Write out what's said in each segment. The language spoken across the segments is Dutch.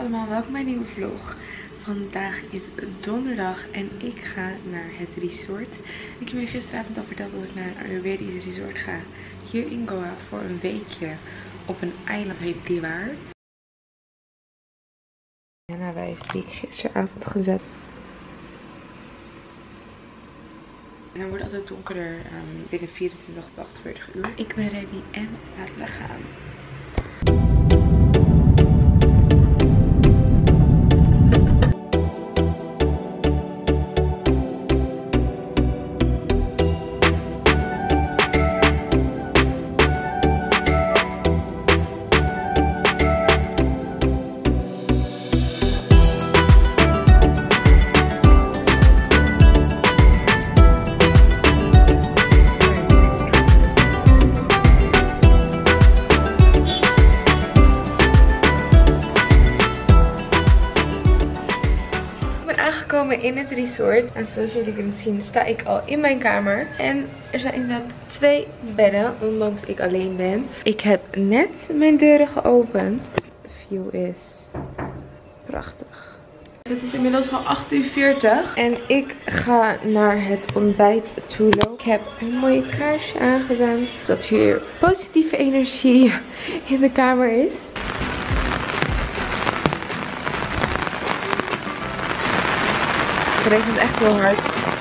allemaal, welkom bij een nieuwe vlog. Vandaag is donderdag en ik ga naar het resort. Ik heb je gisteravond al verteld dat ik naar een Ayurvedisch resort ga. Hier in Goa voor een weekje op een eiland, heet Diwar. En naar wijs die ik gisteravond gezet. En dan wordt het altijd donkerder binnen 24 tot 48 uur. Ik ben ready en laten we gaan. In het resort. En zoals jullie kunnen zien sta ik al in mijn kamer. En er zijn inderdaad 2 bedden, ondanks ik alleen ben. Ik heb net mijn deuren geopend. De view is prachtig. Het is inmiddels al 8:40 en ik ga naar het ontbijt toe lopen. Ik heb een mooie kaarsje aangedaan, dat hier positieve energie in de kamer is. Het regent echt heel hard.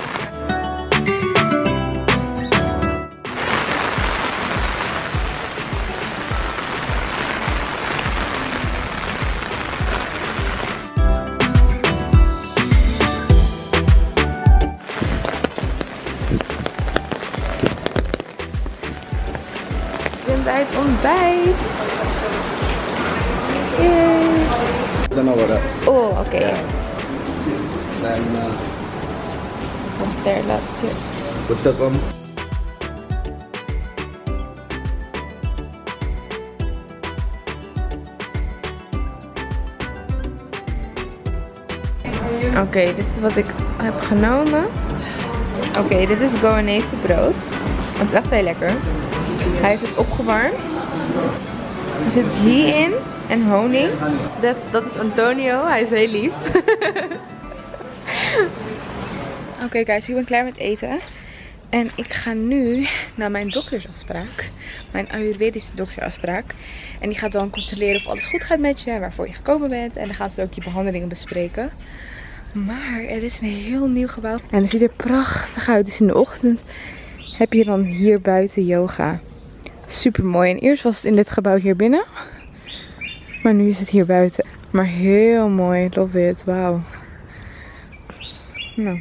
Ik ben bij het ontbijt. Oh, oké. Dat is de laatste. Put that one. Oké, dit is wat ik heb genomen. Oké, dit is Goanese brood. Het is echt heel lekker. Hij heeft het opgewarmd. Er zit ghee in en honing. Dat is Antonio, hij is heel lief. Oké, guys, ik ben klaar met eten. En ik ga nu naar mijn doktersafspraak. Mijn Ayurvedische doktersafspraak. En die gaat dan controleren of alles goed gaat met je. Waarvoor je gekomen bent. En dan gaan ze ook je behandelingen bespreken. Maar er is een heel nieuw gebouw. En het ziet er prachtig uit. Dus in de ochtend heb je dan hier buiten yoga. Super mooi. En eerst was het in dit gebouw hier binnen. Maar nu is het hier buiten. Maar heel mooi. Love it. Wauw. Nou.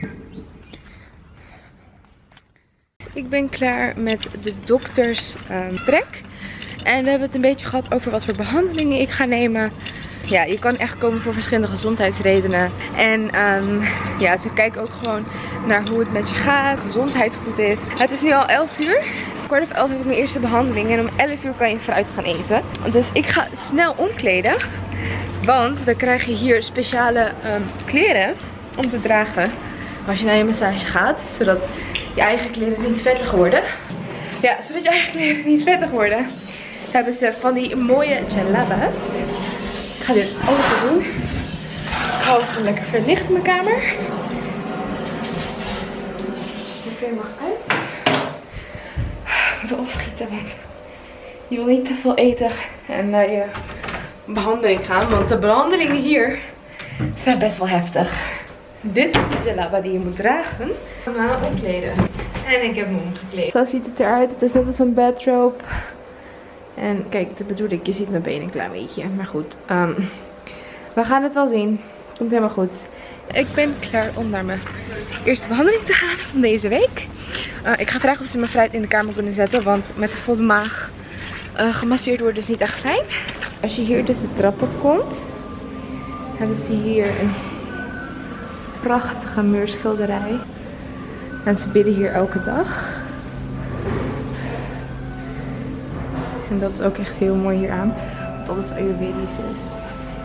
Ik ben klaar met de doktersgesprek. En we hebben het een beetje gehad over wat voor behandelingen ik ga nemen. Ja, je kan echt komen voor verschillende gezondheidsredenen. En ja, ze kijken ook gewoon naar hoe het met je gaat, gezondheid goed is. Het is nu al 11 uur. 11:15 heb ik mijn eerste behandeling. En om 11 uur kan je fruit gaan eten. Dus ik ga snel omkleden. Want dan krijg je hier speciale kleren om te dragen als je naar je massage gaat. Zodat je eigen kleren niet vettig worden. Ja, zodat je eigen kleren niet vettig worden. Hebben ze van die mooie jalaba's. Ik ga dit open doen. Ik ga ook lekker verlicht in mijn kamer. De mag uit. Ik moet opschieten, want je wil niet te veel eten en naar je behandeling gaan. Want de behandelingen hier zijn best wel heftig. Dit is de jalaba die je moet dragen. Ik ga hem omkleden. En ik heb hem omgekleed. Zo ziet het eruit. Het is net als een bedrobe. En kijk, dat bedoel ik. Je ziet mijn benen een klein beetje. Maar goed. We gaan het wel zien. Komt helemaal goed. Ik ben klaar om naar mijn eerste behandeling te gaan van deze week. Ik ga vragen of ze mijn fruit in de kamer kunnen zetten. Want met een volle maag gemasseerd worden is niet echt fijn. Als je hier dus de trap op komt, hebben ze hier een prachtige muurschilderij. En ze bidden hier elke dag. En dat is ook echt heel mooi hieraan. Want alles Ayurvedisch is.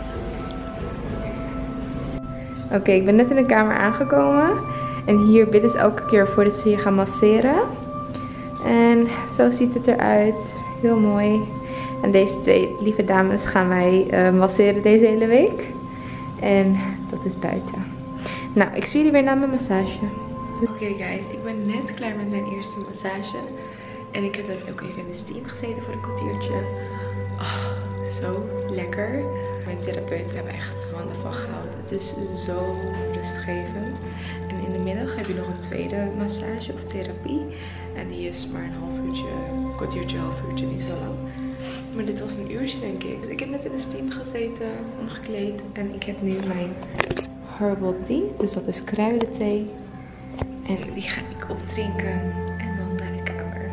Oké, ik ben net in de kamer aangekomen. En hier bidden ze elke keer voordat ze je gaan masseren. En zo ziet het eruit. Heel mooi. En deze twee lieve dames gaan wij masseren deze hele week. En dat is buiten. Nou, ik zie jullie weer na mijn massage. Oké guys, ik ben net klaar met mijn eerste massage. En ik heb net ook even in de steam gezeten voor een kwartiertje. Oh, zo lekker. Mijn therapeuten hebben echt handen van goud. Het is zo rustgevend. En in de middag heb je nog een tweede massage of therapie. En die is maar een half uurtje, een kwartiertje, half uurtje, niet zo lang. Maar dit was een uurtje denk ik. Dus ik heb net in de steam gezeten, omgekleed. En ik heb nu mijn herbal tea. Dus dat is kruidenthee. En die ga ik opdrinken. En dan naar de kamer.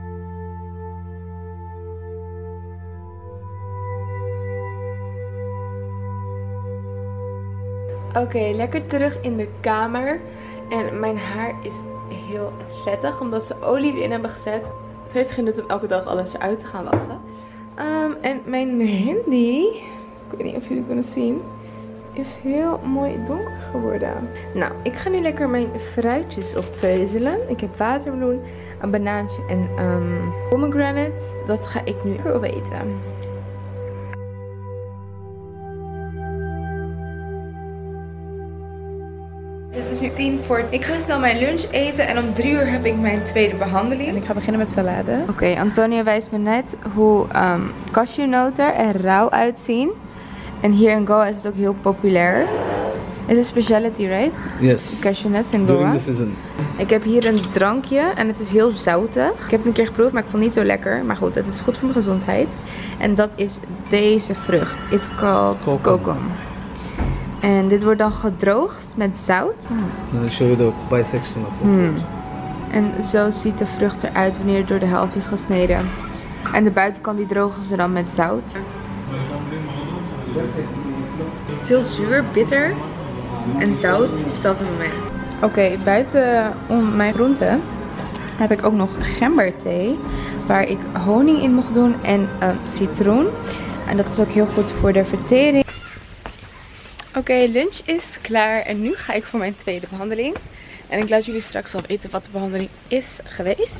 Oké, lekker terug in de kamer. En mijn haar is heel vettig. Omdat ze olie erin hebben gezet. Het heeft geen nut om elke dag alles eruit te gaan wassen. En mijn handy, ik weet niet of jullie kunnen zien, is heel mooi donker geworden. Nou, ik ga nu lekker mijn fruitjes oppeuzelen. Ik heb watermeloen, een banaantje en pomegranate. Dat ga ik nu lekker opeten. Het is nu 10 voor. Ik ga snel mijn lunch eten en om 3 uur heb ik mijn tweede behandeling. En ik ga beginnen met salade. Oké, Antonio wijst me net hoe cashewnoten er rauw uitzien. En hier in Goa is het ook heel populair. Is a specialty, right? Yes. Cashewnuts in Goa. During the season. Ik heb hier een drankje en het is heel zoutig. Ik heb het een keer geproefd, maar ik vond het niet zo lekker. Maar goed, het is goed voor mijn gezondheid. En dat is deze vrucht. It's called kokum. En dit wordt dan gedroogd met zout. And I'll show you the bisection of the fruit. En zo ziet de vrucht eruit wanneer het door de helft is gesneden. En de buitenkant die drogen ze dan met zout. Het is heel zuur, bitter en zout op hetzelfde moment. Oké, buiten mijn groenten heb ik ook nog gemberthee. Waar ik honing in mocht doen en citroen. En dat is ook heel goed voor de vertering. Oké, lunch is klaar en nu ga ik voor mijn tweede behandeling. En ik laat jullie straks al weten wat de behandeling is geweest.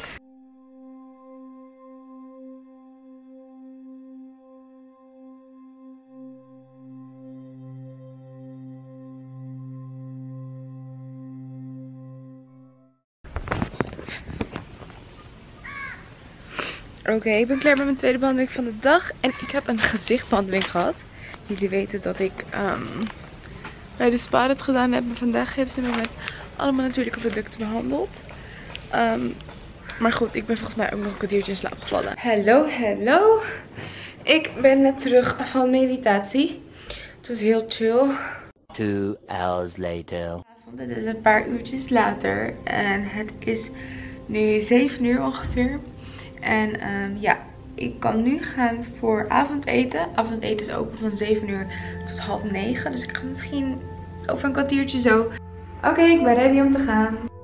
Oké, ik ben klaar met mijn tweede behandeling van de dag. En ik heb een gezichtbehandeling gehad. Jullie weten dat ik bij de spa het gedaan heb. Maar vandaag hebben ze me met allemaal natuurlijke producten behandeld. Maar goed, ik ben volgens mij ook nog een kwartiertje in slaap gevallen. Hallo. Ik ben net terug van meditatie. Het was heel chill. 2 hours later. Dit is een paar uurtjes later. En het is nu 7 uur ongeveer. En ja, ik kan nu gaan voor avondeten. Avondeten is open van 7 uur tot 8:30. Dus ik ga misschien over een kwartiertje zo. Oké, ik ben ready om te gaan.